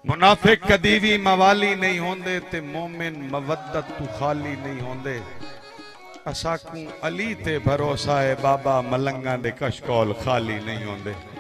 मुनाफिक कदी भी मवाली नहीं होंदे ते मोमिन मवद्दत तू खाली नहीं होंदे। असाकू अली ते भरोसा है बाबा मलंगा दे कशकोल खाली नहीं होंदे।